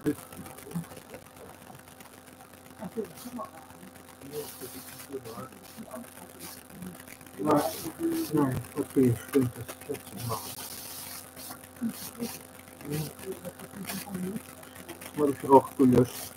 Nein, okay, stimmt, das kannst du machen. Habe ich auch gelöscht.